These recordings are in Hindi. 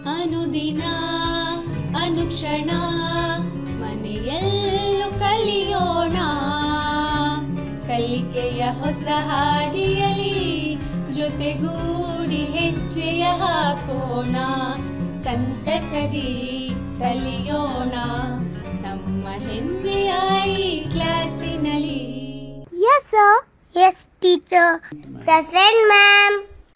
ಅನುದಿನ ಅನುಕ್ಷಣ ಮನೆಯಲ್ಲೂ ಕಲಿಯೋಣ, ಕಲಿಕೆಯ ಹೊಸ ಹಾದಿಯಲಿ ಜೊತೆಗೂಡಿ ಹೆಜ್ಜೆಯ ಹಾಕೋಣ, ಸಂತಸದಿ ಕಲಿಯೋಣ ನಮ್ಮ ಹೆಮ್ಮೆಯ ಈ ಕ್ಲಾಸಿನಲ್ಲಿ. Yes sir. Yes teacher. Present ma'am.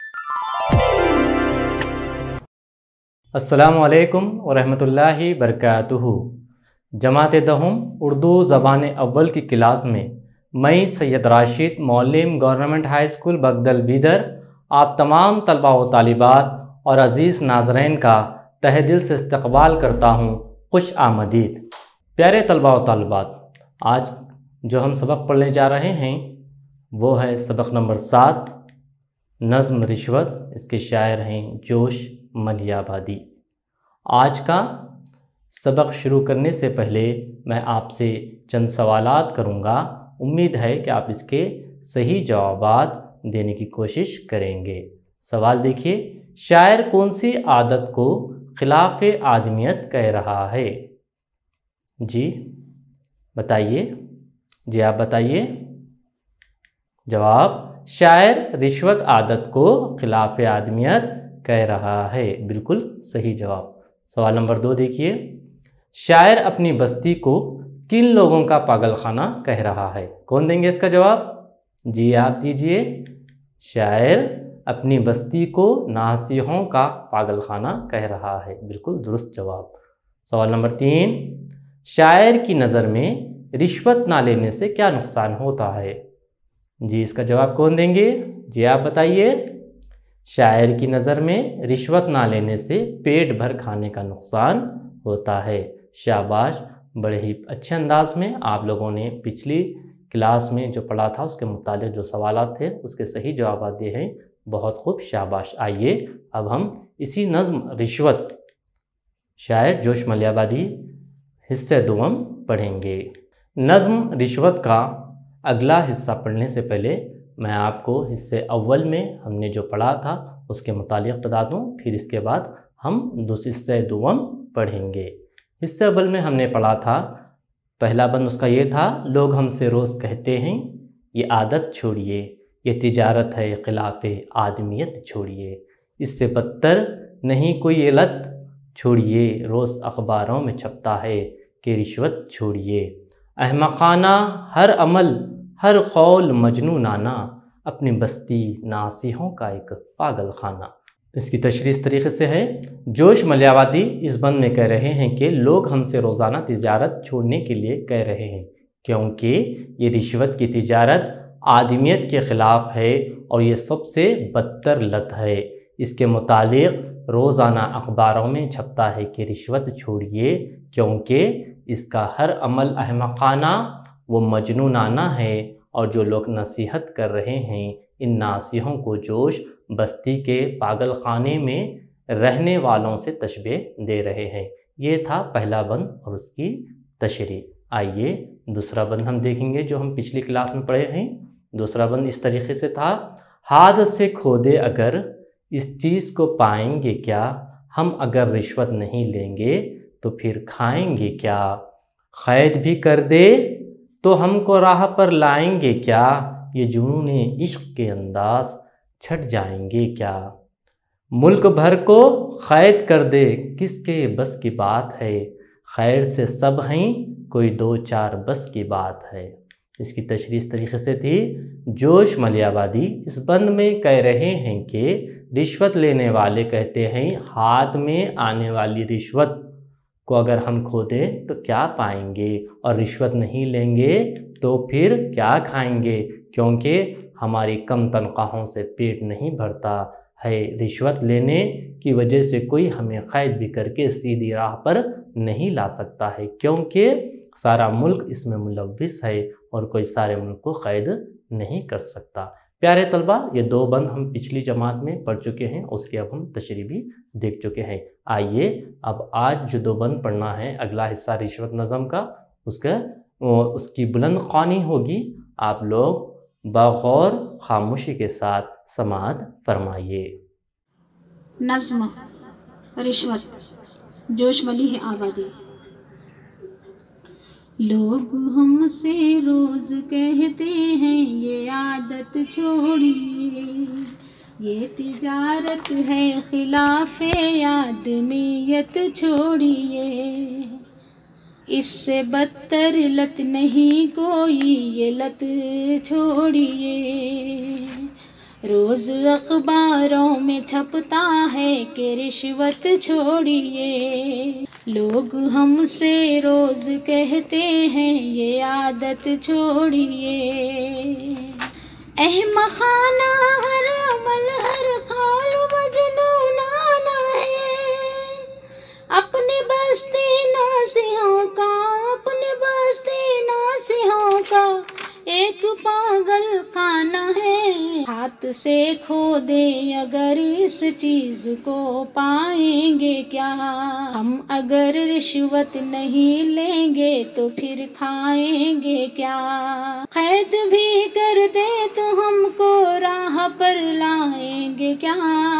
अस्सलामुअलैकुम वरहमतुल्लाहि बरकातुहू। जमात दहुम उर्दू ज़बान अव्वल की क्लास में मैं सैयद राशिद मौलिम government high school Bagdal Bidar आप तमाम तलबा व तालिबात और अज़ीज़ नाज़रीन का तहे दिल से इस्तक़बाल करता हूँ। खुश आमदीद। प्यारे तलबा व तालिबात, आज जो हम सबक पढ़ने जा रहे हैं वो है सबक नंबर 7 नज़्म रिश्वत। इसके शायर हैं जोश मलियाबादी। आज का सबक शुरू करने से पहले मैं आपसे चंद सवालात करूँगा। उम्मीद है कि आप इसके सही जवाबात देने की कोशिश करेंगे। सवाल देखिए, शायर कौन सी आदत को खिलाफ आदमियत कह रहा है? जी बताइए, जी आप बताइए। जवाब, शायर रिश्वत आदत को खिलाफ आदमियत कह रहा है। बिल्कुल सही जवाब। सवाल नंबर 2 देखिए, शायर अपनी बस्ती को किन लोगों का पागलखाना कह रहा है? कौन देंगे इसका जवाब? जी आप दीजिए। शायर अपनी बस्ती को नासिहों का पागलखाना कह रहा है। बिल्कुल दुरुस्त जवाब। सवाल नंबर 3, शायर की नज़र में रिश्वत ना लेने से क्या नुकसान होता है? जी इसका जवाब कौन देंगे? जी आप बताइए। शायर की नज़र में रिश्वत ना लेने से पेट भर खाने का नुकसान होता है। शाबाश, बड़े ही अच्छे अंदाज में आप लोगों ने पिछली क्लास में जो पढ़ा था उसके मुताबिक जो सवालात थे उसके सही जवाब दिए हैं। बहुत खूब, शाबाश। आइए अब हम इसी नज़्म रिश्वत शायर जोश मलियाबादी हिस्से दुम पढ़ेंगे। नज़्म रिश्वत का अगला हिस्सा पढ़ने से पहले मैं आपको हिस्से अव्वल में हमने जो पढ़ा था उसके मुतालिक बता दूँ, फिर इसके बाद हम हिस्से दुम पढ़ेंगे। हिस्से अव्वल में हमने पढ़ा था, पहला बंद उसका ये था, लोग हमसे रोज़ कहते हैं ये आदत छोड़िए, ये तिजारत है खिलाफ आदमियत छोड़िए, इससे बदतर नहीं कोई ये लत छोड़िए, रोज़ अखबारों में छपता है कि रिश्वत छोड़िए, अहमकाना हर अमल हर कौल मजनूनाना, अपनी बस्ती नासिहों का एक पागल खाना। इसकी तशरीह इस तरीके से है, जोश मलियाबादी इस बंद में कह रहे हैं कि लोग हमसे रोज़ाना तिजारत छोड़ने के लिए कह रहे हैं क्योंकि ये रिश्वत की तिजारत आदमियत के ख़िलाफ़ है और ये सबसे बदतर लत है। इसके मुतालिक रोज़ाना अखबारों में छपता है कि रिश्वत छोड़िए क्योंकि इसका हर अमल अहमकाना वो मजनूनाना है और जो लोग नसीहत कर रहे हैं इन नासिहों को जोश बस्ती के पागल खाने में रहने वालों से तशबीह दे रहे हैं। ये था पहला बंद और उसकी तशरीह। आइए दूसरा बंद हम देखेंगे जो हम पिछली क्लास में पढ़े हैं। दूसरा बंद इस तरीके से था, हाथ से खोदे अगर इस चीज़ को पाएंगे क्या, हम अगर रिश्वत नहीं लेंगे तो फिर खाएंगे क्या, क़ैद भी कर दे तो हमको राह पर लाएंगे क्या, ये जुनूने इश्क के अंदाज छट जाएंगे क्या, मुल्क भर को क़ैद कर दे किसके बस की बात है, खैर से सब हैं कोई 2-4 बस की बात है। इसकी तशरीह इस तरीके से थी, जोश मलियाबादी इस बंद में कह रहे हैं कि रिश्वत लेने वाले कहते हैं हाथ में आने वाली रिश्वत को अगर हम खो दें तो क्या पाएंगे और रिश्वत नहीं लेंगे तो फिर क्या खाएंगे क्योंकि हमारी कम तनख्वाहों से पेट नहीं भरता है। रिश्वत लेने की वजह से कोई हमें क़ैद भी करके सीधी राह पर नहीं ला सकता है क्योंकि सारा मुल्क इसमें मुलव्विस है और कोई सारे मुल्क को क़ैद नहीं कर सकता। प्यारे तलबा, ये 2 बंद हम पिछली जमात में पढ़ चुके हैं, उसकी अब हम तशरीह भी देख चुके हैं। आइए अब आज जो 2 बंद पढ़ना है, अगला हिस्सा रिश्वत नज़म का, उसकी बुलंद ख़्वानी होगी। आप लोग बग़ौर खामोशी के साथ समाअत फरमाइए। नज़्म रिश्वत, जोशमली है आबादी। लोग हमसे रोज कहते हैं ये आदत छोड़िए, ये तिजारत है खिलाफे आदमियत छोड़िए, इससे बदतर लत नहीं कोई ये लत छोड़िए। रोज अखबारों में छपता है कि रिश्वत छोड़िए, लोग हमसे रोज कहते हैं ये आदत छोड़िए। अहम खाना हर अमल हर कौल मजनूनाना है, अपने बस्ती नासिहों का, अपने बस्ती नासिहों का एक पागल खाना है। हाथ से खो दे अगर इस चीज को पाएंगे क्या, हम अगर रिश्वत नहीं लेंगे तो फिर खाएंगे क्या। कैद भी कर दे तो हमको राह पर लाएंगे क्या,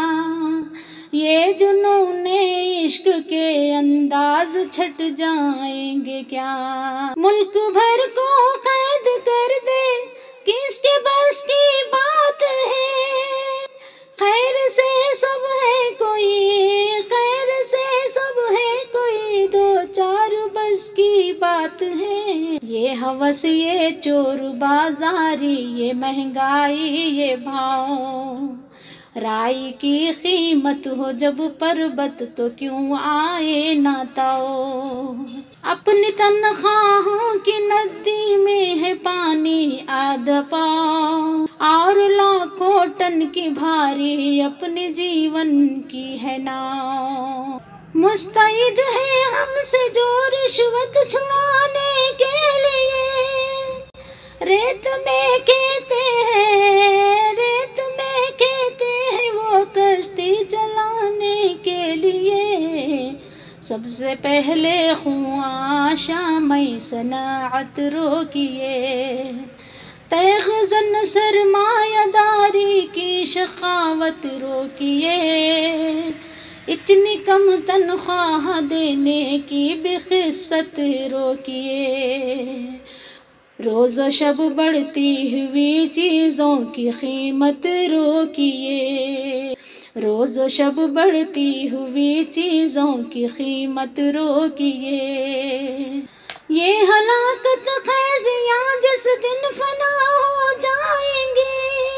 ये जुनूने इश्क के अंदाज छट जाएंगे क्या। मुल्क भर को कैद कर दे किसके बस की बात है, खैर से सब है कोई, खैर से सब है कोई, दो चार बस की बात है। ये हवस ये चोर बाजारी ये महंगाई ये भाव, राई की कीमत हो जब परबत तो क्यों आए ना ताओ। अपनी तन्ख्वाहों की नदी में है पानी आधा पाँव, और लाखों टन की भारी अपने जीवन की है नाव। मुस्तैद है हमसे जो रिश्वत छुड़ाने के लिए, रेत में कहते हैं, रेत में कहते हैं वो कश्ती चलाने के लिए। सबसे पहले ख्वाशा मैं सनाअत रोकिए, तैगज़न सरमायादारी की शखावत रोकिए, इतनी कम तनख्वाह देने की बेखिस्सत रोकिए। रोज़ शब बढ़ती हुई चीज़ों की कीमत रोकिए, रोज़ शब बढ़ती हुई चीज़ों की कीमत रोकिए। ये हलाकत ख़ैज़ियाँ जिस दिन फना हो जाएंगी,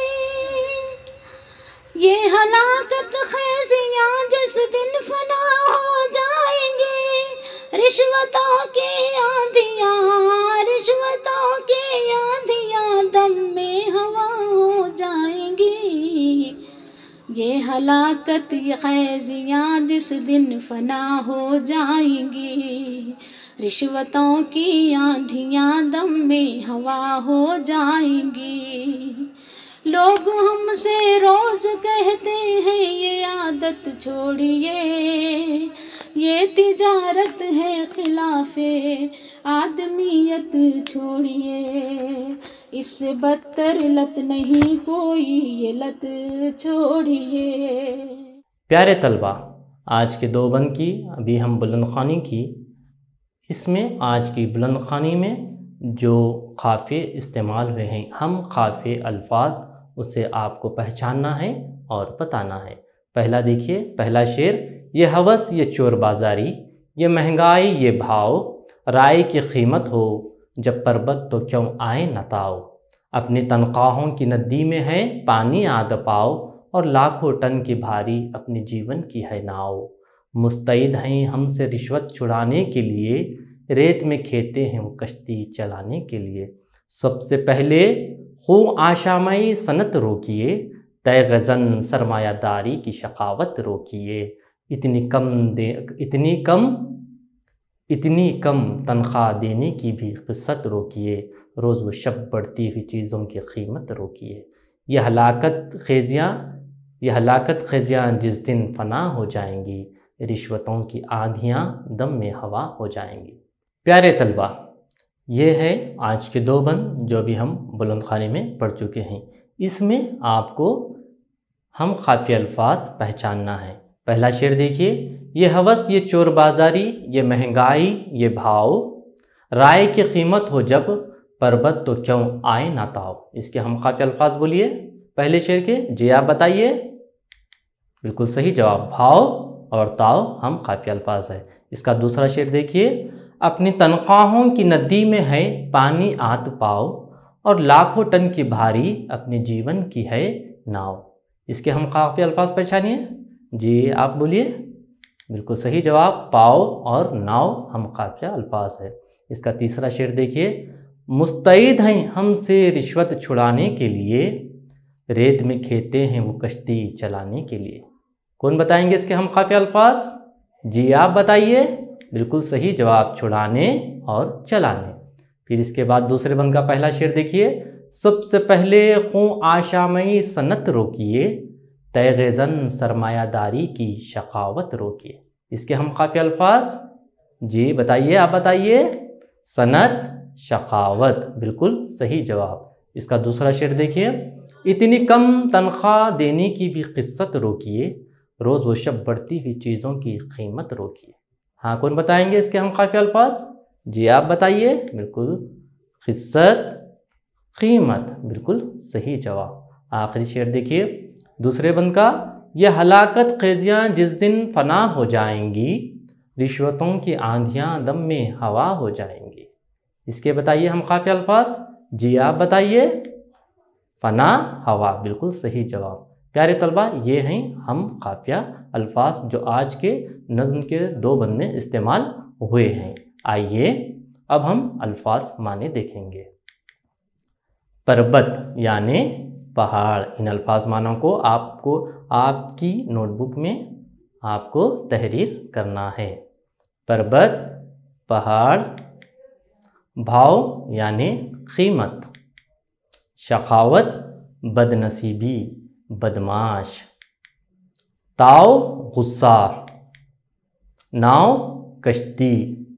ये हलाकत ख़ैज़ियाँ जिस दिन फना हो जाएंगी। रिश्वतों की आंधियाँ, रिश्वतों की आंधियाँ दम में हवा हो जाएंगी। ये हलाकत ये ख़ैज़ियाँ जिस दिन फना हो जाएंगी, रिश्वतों की आंधियाँ दम में हवा हो जाएंगी। लोग हमसे रोज़ कहते हैं ये आदत छोड़िए, ये तिजारत है खिलाफे आदमियत छोड़िए, इससे बदतर लत नहीं कोई ये लत छोड़िए। प्यारे तलबा, आज के दो बंद की अभी हम बुलंदखानी की, इसमें आज की बुलंदखानी में जो काफ़िए इस्तेमाल हुए हैं, हम काफ़िए अल्फाज उसे आपको पहचानना है और बताना है। पहला देखिए, पहला शेर, ये हवस ये चोर बाज़ारी, ये महंगाई ये भाव, राय की कीमत हो जब परबत तो क्यों आए नताओ। अपनी तनख्वाहों की नदी में है पानी आधा पाव, और लाखों टन की भारी अपने जीवन की है नाव। मुस्तैद हैं हमसे रिश्वत छुड़ाने के लिए, रेत में खेते हैं वो कश्ती चलाने के लिए। सबसे पहले खू आशामई सनत रोकिए, तैगज़न सरमायादारी की शकावत रोकिए। इतनी कम तनख्वाह देने की भी क़िस्सत रोकिए, रोज़ व शब बढ़ती हुई चीज़ों की कीमत रोकिए। यह हलाकत ख़ेज़ियाँ जिस दिन फना हो जाएंगी, रिश्वतों की आंधियाँ दम में हवा हो जाएंगी। प्यारे तलबा, ये है आज के दो बंद जो भी हम बुलंदखानी में पढ़ चुके हैं। इसमें आपको हम काफ़िए अल्फाज पहचानना है। पहला शेर देखिए, ये हवस ये चोरबाजारी, ये महंगाई ये भाव, राय की कीमत हो जब पर्वत तो क्यों आए ना ताव। इसके हम काफ़ी अल्फाज बोलिए पहले शेर के, जी आप बताइए। बिल्कुल सही जवाब, भाव और ताव हम काफ़ी अल्फाज है। इसका दूसरा शेर देखिए, अपनी तनख्वाहों की नदी में है पानी आत पाओ, और लाखों टन की भारी अपने जीवन की है नाव। इसके हम काफ़ी अल्फाज पहचानिए, जी आप बोलिए। बिल्कुल सही जवाब, पाओ और नाव हम काफ़ी अल्फाज है। इसका तीसरा शेर देखिए, मुस्तैद हैं हमसे रिश्वत छुड़ाने के लिए, रेत में खेते हैं वो कश्ती चलाने के लिए। कौन बताएंगे इसके हम काफ़ी अल्फाज, जी आप बताइए। बिल्कुल सही जवाब, छुड़ाने और चलाने। फिर इसके बाद दूसरे बंद का पहला शेर देखिए, सबसे पहले खूं आशामई सनत रोकिए, तैगेज़न सरमायादारी की शकावत रोकिए। इसके हम काफ़ी अल्फाज, जी बताइए आप बताइए। सनत, शकावत, बिल्कुल सही जवाब। इसका दूसरा शेर देखिए, इतनी कम तनख्वाह देने की भी क़िस्सत रोकिए, रोज़ वो शब बढ़ती हुई चीज़ों की कीमत रोकिए। हाँ, कौन बताएंगे इसके हम काफ़ी अल्फाज, जी आप बताइए। बिल्कुल, क़िस्सत, कीमत, बिल्कुल सही जवाब। आखिरी शेर देखिए दूसरे बंद का, यह हलाकत क़ेज़ियाँ जिस दिन फना हो जाएंगी, रिश्वतों की आंधियाँ दम में हवा हो जाएंगी। इसके बताइए हम काफ़ी अल्फाज, जी आप बताइए। फना, हवा, बिल्कुल सही जवाब। प्यारे तलबा, ये हैं हम काफ़िया अल्फाज जो आज के नज़्म के 2 बंद में इस्तेमाल हुए हैं। आइए अब हम अल्फाज माने देखेंगे। पर्वत यानी पहाड़, इन अल्फाज मानों को आपको आपकी नोटबुक में आपको तहरीर करना है। पर्वत, पहाड़, भाव यानी कीमत, शकावत बदनसीबी बदमाश, ताव गुस्सा, नाव कश्ती,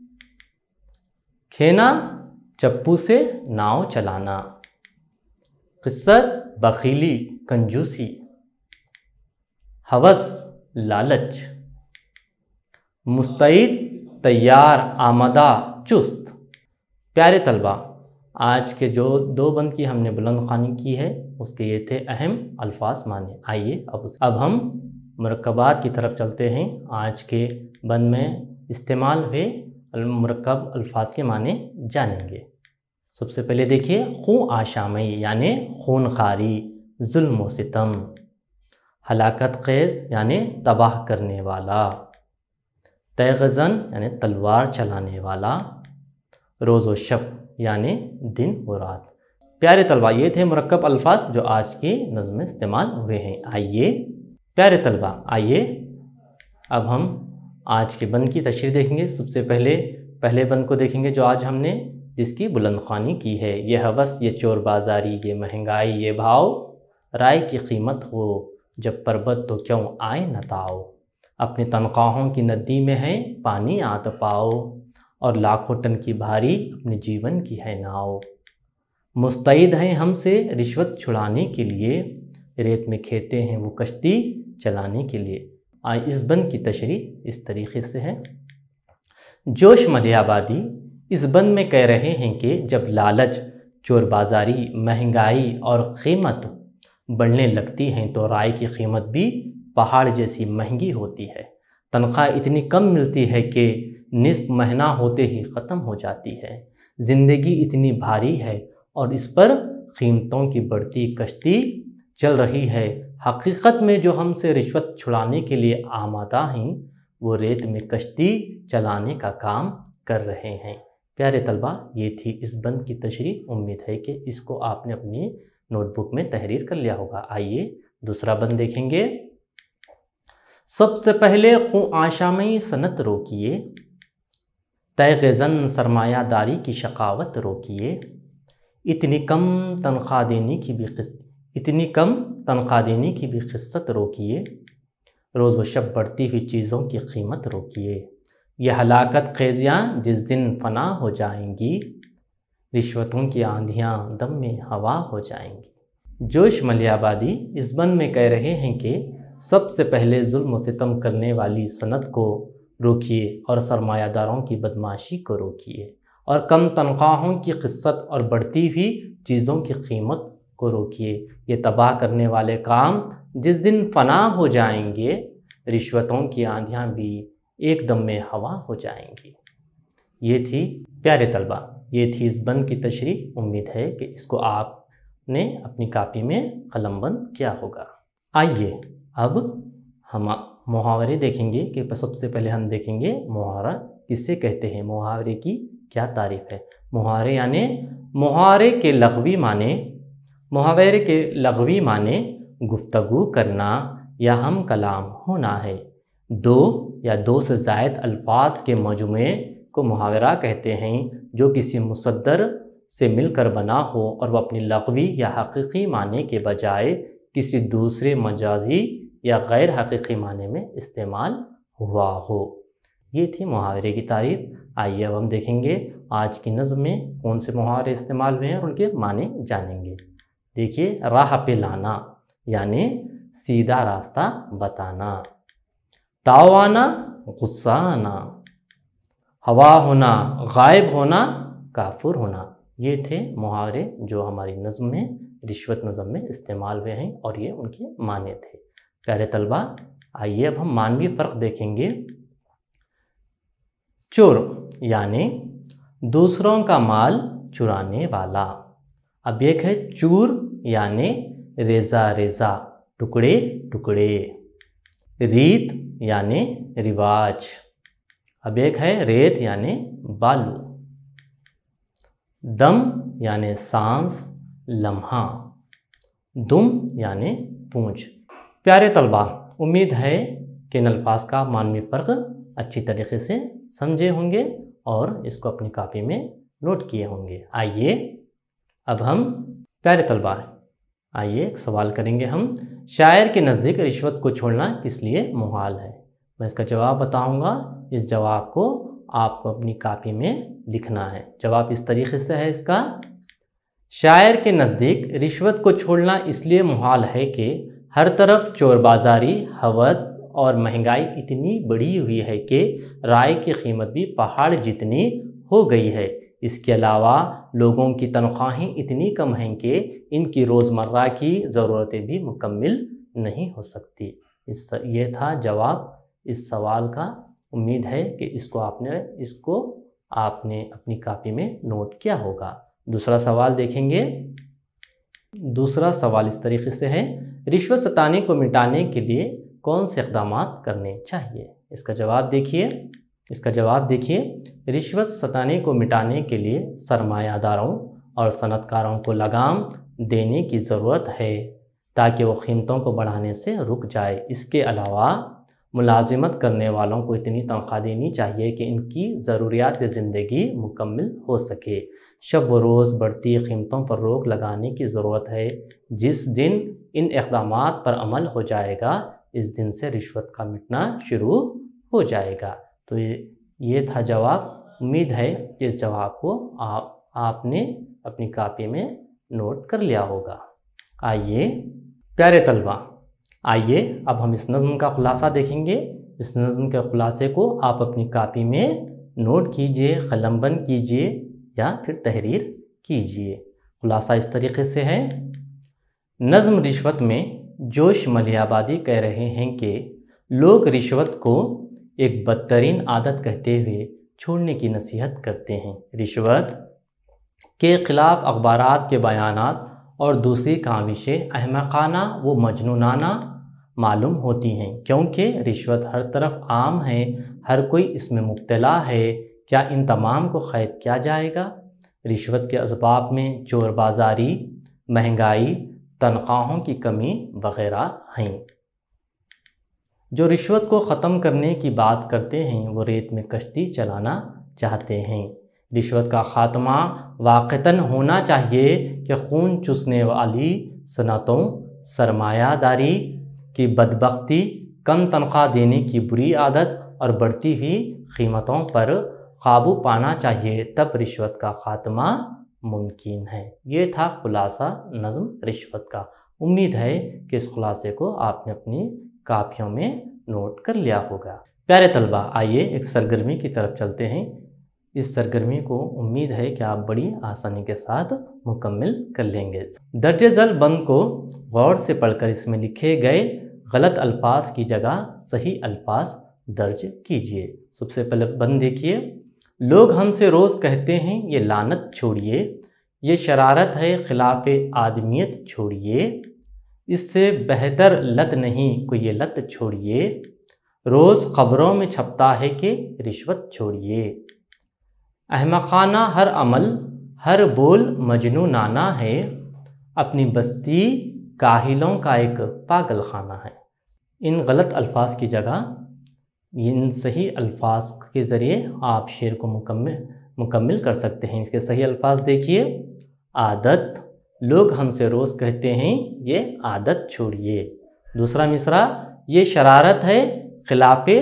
खेना चप्पू से नाव चलाना, क़िस्सत बखीली कंजूसी, हवस लालच, मुस्तैद तैयार आमदा चुस्त। प्यारे तलबा, आज के जो 2 बंद की हमने बुलंद ख़्वानी की है उसके ये थे अहम अल्फाज माने। आइए अब हम मुरक्कबात की तरफ चलते हैं। आज के बंद में इस्तेमाल हुए मुरक्कब अल्फाज के माने जानेंगे। सबसे पहले देखिए, खून आशामई यानी खूनखारी, जुल्म व सितम, हलाकत ख़ेज़ यानी तबाह करने वाला, तैगज़न यानी तलवार चलाने वाला, रोज़ व शब यानी दिन व रात। प्यारे तलबा, ये थे मुरक्कब अल्फाज जो आज की नज़्म में इस्तेमाल हुए हैं। आइए प्यारे तलबा, आइए अब हम आज के बंद की तशरीह देखेंगे। सबसे पहले बंद को देखेंगे जो आज हमने जिसकी बुलंद ख़्वानी की है। ये हवस ये चोर बाज़ारी, ये महंगाई ये भाव, राय की कीमत हो जब पर्वत तो क्यों आए न ताओ, अपनी तनख्वाहों की नदी में है पानी आत पाओ, और लाखों टन की भारी अपने जीवन की है नाव, मुस्तैद हैं हमसे रिश्वत छुड़ाने के लिए, रेत में खेते हैं वो कश्ती चलाने के लिए। आज इस बंद की तशरीह इस तरीक़े से है। जोश मलियाबादी इस बंद में कह रहे हैं कि जब लालच, चोरबाज़ारी, महंगाई और कीमत बढ़ने लगती हैं तो राय की कीमत भी पहाड़ जैसी महंगी होती है। तनख्वाह इतनी कम मिलती है कि निस्फ महीना होते ही ख़त्म हो जाती है। ज़िंदगी इतनी भारी है और इस पर कीमतों की बढ़ती कश्ती चल रही है। हकीकत में जो हमसे रिश्वत छुड़ाने के लिए आमादा हैं वो रेत में कश्ती चलाने का काम कर रहे हैं। प्यारे तलबा, ये थी इस बंद की तशरीह। उम्मीद है कि इसको आपने अपनी नोटबुक में तहरीर कर लिया होगा। आइए दूसरा बंद देखेंगे। सबसे पहले खून आशामई सनत रोकिए, तैगज़न सरमायादारी की शकावत रोकिए, इतनी कम तनख्वाह देने की भी क़िस्सत रोकिए, रोज़ व शब बढ़ती हुई चीज़ों की कीमत रोकिए, यह हलाकत ख़ेज़ियाँ जिस दिन फना हो जाएंगी, रिश्वतों की आंधियाँ दम में हवा हो जाएंगी। जोश मलियाबादी इस बंद में कह रहे हैं कि सबसे पहले जुल्म सितम करने वाली सनत को रोकिए और सरमायादारों की बदमाशी को रोकिए और कम तनख्वाहों की क़िस्सत और बढ़ती हुई चीज़ों की कीमत को रोकिए। ये तबाह करने वाले काम जिस दिन फना हो जाएंगे, रिश्वतों की आंधियाँ भी एकदम में हवा हो जाएंगी। ये थी प्यारे तलबा, ये थी इस बंद की तशरीह। उम्मीद है कि इसको आपने अपनी कापी में कलमबंद किया होगा। आइए अब हम मुहावरे देखेंगे कि सबसे पहले हम देखेंगे मुहावरा किसे कहते हैं, मुहावरे की क्या तारीफ़ है। मुहावरे यानी मुहावरे के लग़वी माने गुफ्तगू करना या हम कलाम होना है। दो या दो से ज़ायद अल्फाज के मजमुए को मुहावरा कहते हैं जो किसी मुसद्दर से मिलकर बना हो और वह अपनी लग़वी या हकीकी माने के बजाय किसी दूसरे मजाजी या गैर हकीकी माने में इस्तेमाल हुआ हो। ये थी मुहावरे की तारीफ़। आइए अब हम देखेंगे आज की नज़्म में कौन से मुहावरे इस्तेमाल हुए हैं और उनके माने जानेंगे। देखिए, राह पे लाना यानी सीधा रास्ता बताना, ताव आना गुस्सा आना, हवा होना गायब होना काफुर होना। ये थे मुहावरे जो हमारी नज़्म में, रिश्वत नज़्म में इस्तेमाल हुए हैं और ये उनके माने थे। प्यारे तलबा, आइए अब हम मानवी फ़र्क देखेंगे। चोर यानी दूसरों का माल चुराने वाला। अब एक है चूर यानी रेज़ा रेज़ा, टुकड़े टुकड़े। रीत यानी रिवाज। अब एक है रेत यानी बालू। दम यानी सांस, लम्हा। दुम यानी पूंछ। प्यारे तलबा, उम्मीद है कि इन अल्फाज का मानवी फ़र्क अच्छी तरीके से समझे होंगे और इसको अपनी कापी में नोट किए होंगे। आइए अब हम प्यारे तलबा, आइए एक सवाल करेंगे हम। शायर के नज़दीक रिश्वत को छोड़ना किस लिए मुहाल है? मैं इसका जवाब बताऊंगा। इस जवाब को आपको अपनी कापी में लिखना है। जवाब इस तरीके से है इसका। शायर के नज़दीक रिश्वत को छोड़ना इसलिए मुहाल है कि हर तरफ चोरबाजारी, हवस और महंगाई इतनी बढ़ी हुई है कि राय की कीमत भी पहाड़ जितनी हो गई है। इसके अलावा लोगों की तनख्वाहें इतनी कम हैं कि इनकी रोज़मर्रा की ज़रूरतें भी मुकम्मिल नहीं हो सकती। ये था जवाब इस सवाल का। उम्मीद है कि इसको आपने अपनी कापी में नोट किया होगा। दूसरा सवाल देखेंगे। दूसरा सवाल इस तरीके से है, रिश्वत सताने को मिटाने के लिए कौन से इक़दाम करने चाहिए? इसका जवाब देखिए। रिश्वत सताने को मिटाने के लिए सरमायादारों और सनतकारों को लगाम देने की ज़रूरत है ताकि वो कीमतों को बढ़ाने से रुक जाए। इसके अलावा मुलाजिमत करने वालों को इतनी तनख्वाह देनी चाहिए कि इनकी ज़रूरियात ज़िंदगी मुकम्मल हो सके। शब व रोज़ बढ़ती कीमतों पर रोक लगाने की ज़रूरत है। जिस दिन इन इक़दामात पर अमल हो जाएगा, इस दिन से रिश्वत का मिटना शुरू हो जाएगा। तो ये था जवाब। उम्मीद है कि इस जवाब को आपने अपनी कापी में नोट कर लिया होगा। आइए प्यारे तलबा, आइए अब हम इस नज़्म का ख़ुलासा देखेंगे। इस नज़्म के ख़ुलासे को आप अपनी कापी में नोट कीजिए, कलमबंद कीजिए या फिर तहरीर कीजिए। ख़ुलासा इस तरीके से है। नज़्म रिश्वत में जोश मलियाबादी कह रहे हैं कि लोग रिश्वत को एक बदतरीन आदत कहते हुए छोड़ने की नसीहत करते हैं। रिश्वत के ख़िलाफ़ अखबारात के बयानात और दूसरी काविशें अहमकाना व मजनूनाना मालूम होती हैं, क्योंकि रिश्वत हर तरफ आम है, हर कोई इसमें मुब्तला है। क्या इन तमाम को क़ैद किया जाएगा? रिश्वत के असबाब में चोरबाजारी, महंगाई, तनख्वाहों की कमी वगैरह हैं। जो रिश्वत को ख़त्म करने की बात करते हैं वो रेत में कश्ती चलाना चाहते हैं। रिश्वत का ख़ात्मा वाक़तन होना चाहिए कि खून चूसने वाली सनतों, सरमायादारी की बदबख्ती, कम तनख्वाह देने की बुरी आदत और बढ़ती हुई कीमतों पर काबू पाना चाहिए, तब रिश्वत का ख़ात्मा मुमकिन है। ये था खुलासा नज़्म रिश्वत का। उम्मीद है कि इस खुलासे को आपने अपनी कापियों में नोट कर लिया होगा। प्यारे तलबा, आइए एक सरगर्मी की तरफ चलते हैं। इस सरगर्मी को उम्मीद है कि आप बड़ी आसानी के साथ मुकम्मल कर लेंगे। दर्जे ज़ैल बंद को गौर से पढ़कर इसमें लिखे गए गलत अल्फाज की जगह सही अल्फाज दर्ज कीजिए। सबसे पहले बंद देखिए। लोग हमसे रोज़ कहते हैं ये लानत छोड़िए, ये शरारत है खिलाफ आदमियत छोड़िए, इससे बेहतर लत नहीं कोई ये लत छोड़िए, रोज़ खबरों में छपता है कि रिश्वत छोड़िए, अहमखाना हर अमल हर बोल मजनूनाना है, अपनी बस्ती काहिलों का एक पागल खाना है। इन गलत अल्फाज की जगह इन सही अल्फाज के ज़रिए आप शेर को मुकम्मल कर सकते हैं। इसके सही अल्फाज देखिए। आदत, लोग हमसे रोज़ कहते हैं ये आदत छोड़िए। दूसरा मिसरा, ये शरारत है खिलाफे।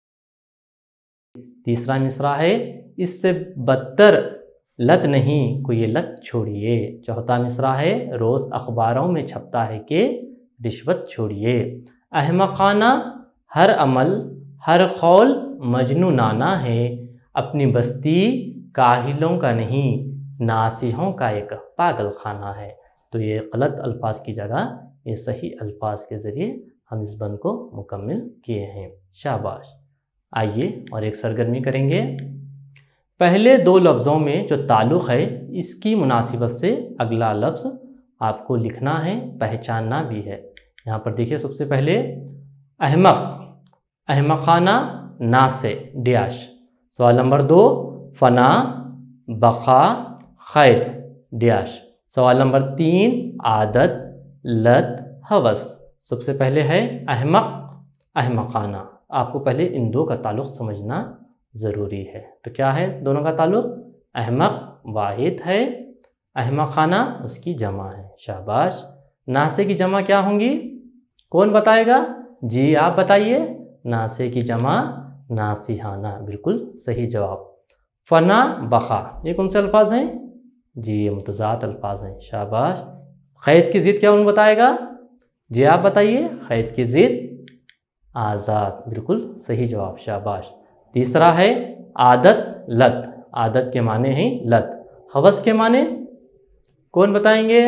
तीसरा मिसरा है, इससे बदतर लत नहीं कोई ये लत छोड़िए। चौथा मिसरा है, रोज़ अखबारों में छपता है कि रिश्वत छोड़िए। अहमखाना हर अमल हर खौल मजनूनाना है, अपनी बस्ती काहिलों का नहीं नासिहों का एक पागल खाना है। तो ये गलत अल्फाज की जगह ये सही अल्फाज के ज़रिए हम इस बंद को मुकम्मल किए हैं। शाबाश। आइए और एक सरगर्मी करेंगे। पहले दो लफ्ज़ों में जो ताल्लुक़ है इसकी मुनासिबत से अगला लफ्ज़ आपको लिखना है, पहचानना भी है। यहाँ पर देखिए, सबसे पहले अहमक, अहमखाना ना से डैश। सवाल नंबर 2, फ़ना बक़ा ख़ैद डैश। सवाल नंबर 3, आदत लत हवस। सबसे पहले है अहमक अहमखाना। आपको पहले इन दो का ताल्लुक़ समझना ज़रूरी है। तो क्या है दोनों का ताल्लुक़? अहमक वाहिद है, अहमखाना उसकी जमा है। शाबाश। नासे की जमा क्या होंगी? कौन बताएगा? जी आप बताइए। नासे की जमा नासिहाना, बिल्कुल सही जवाब। फ़ना बक़ा, ये कौन से अल्फाज हैं? जी ये मुतज़ाद अल्फाज हैं। शाबाश। क़ैद की ज़िद क्या उन बताएगा? जी आप बताइए। क़ैद की ज़िद आज़ाद, बिल्कुल सही जवाब। शाबाश। तीसरा है आदत लत। आदत के माने हैं लत। हवस के माने कौन बताएंगे?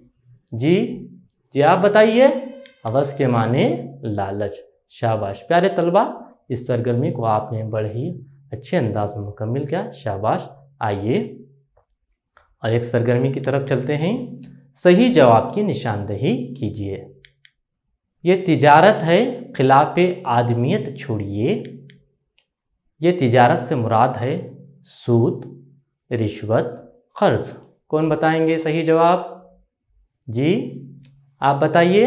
जी आप बताइए। हवस के माने लालच। शाबाश। प्यारे तलबा, इस सरगर्मी को आपने बड़े ही अच्छे अंदाज में मुकम्मल किया। शाबाश। आइए और एक सरगर्मी की तरफ चलते हैं। सही जवाब की निशानदेही कीजिए। ये तिजारत है खिलाफ आदमियत छोड़िए। ये तिजारत से मुराद है सूद, रिश्वत, कर्ज। कौन बताएंगे सही जवाब? जी आप बताइए।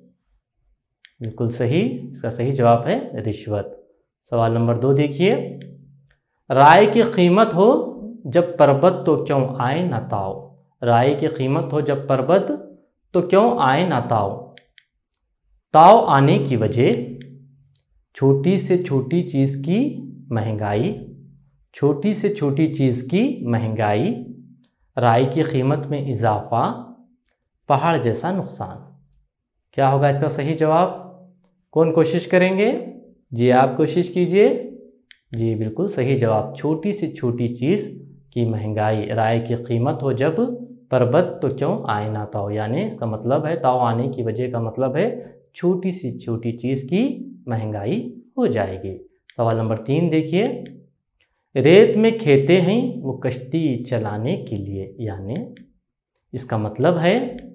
बिल्कुल सही, इसका सही जवाब है रिश्वत। सवाल नंबर 2 देखिए। राय की कीमत हो जब पर्वत तो क्यों आए ना ताओ। राय की कीमत हो जब पर्वत तो क्यों आए ना ताओ। ताव आने की वजह छोटी से छोटी चीज़ की महंगाई, छोटी से छोटी चीज़ की महंगाई, राई की कीमत में इजाफा, पहाड़ जैसा नुकसान। क्या होगा इसका सही जवाब? कौन कोशिश करेंगे? जी आप कोशिश कीजिए। जी बिल्कुल सही जवाब। छोटी से छोटी चीज़ की महंगाई, राय की कीमत हो जब पर्वत तो क्यों आए ना ताओ। यानी इसका मतलब है ताओ आने की वजह का मतलब है छोटी सी छोटी चीज़ की महंगाई हो जाएगी। सवाल नंबर 3 देखिए। रेत में खेते हैं वो कश्ती चलाने के लिए। यानी इसका मतलब है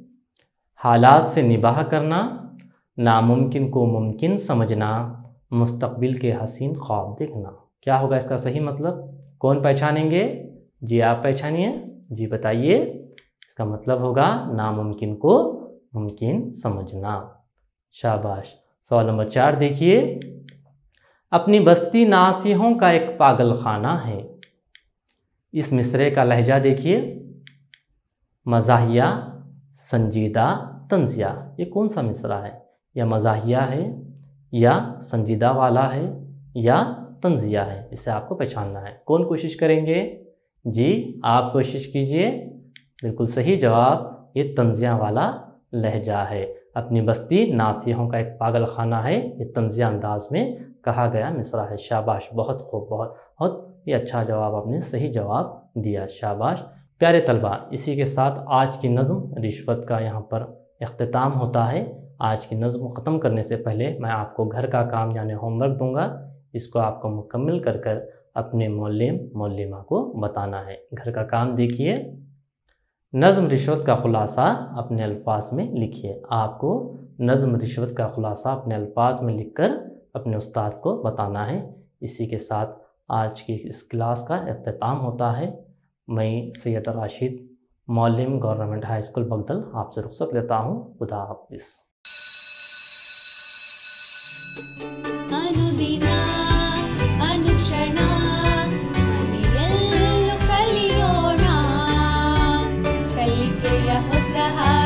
हालात से निबाह करना, नामुमकिन को मुमकिन समझना, मुस्तकबिल के हसीन ख्वाब देखना। क्या होगा इसका सही मतलब? कौन पहचानेंगे? जी आप पहचानिए। जी बताइए। इसका मतलब होगा नामुमकिन को मुमकिन समझना। शाबाश। सवाल नंबर 4 देखिए। अपनी बस्ती नासिहों का एक पागल खाना है। इस मिसरे का लहजा देखिए। मज़ाहिया, संजीदा, तंजिया। ये कौन सा मिसरा है? या मज़ाहिया है, या संजीदा वाला है, या तंजिया है? इसे आपको पहचानना है। कौन कोशिश करेंगे? जी आप कोशिश कीजिए। बिल्कुल सही जवाब, ये तंजिया वाला लहजा है। अपनी बस्ती नासिहों का एक पागल खाना है, ये तंज़िया अंदाज में कहा गया मिसरा है। शाबाश, बहुत खूब, बहुत बहुत ये अच्छा जवाब, आपने सही जवाब दिया, शाबाश। प्यारे तलबा, इसी के साथ आज की नज़्म रिश्वत का यहाँ पर इख्तिताम होता है। आज की नज़्म ख़त्म करने से पहले मैं आपको घर का काम यानी होमवर्क दूंगा, इसको आपको मुकम्मल कर कर अपने मौल्लिम मौल्लिमा को बताना है। घर का काम देखिए, नज़्म रिश्वत का ख़ुलासा अपने अल्फाज में लिखिए। आपको नज़्म रिश्वत का ख़ुलासा अपने अल्फाज में लिखकर अपने उस्ताद को बताना है। इसी के साथ आज की इस क्लास का इख्तिताम होता है। मैं सैयद राशिद, मौल्लिम गवर्नमेंट हाई स्कूल बगदल, आपसे रुख्सत लेता हूँ। खुदा हाफिज़। अनुदिना अनुक्षण कलियोಣ ಕಲಿಕೆಯ ಹೊಸ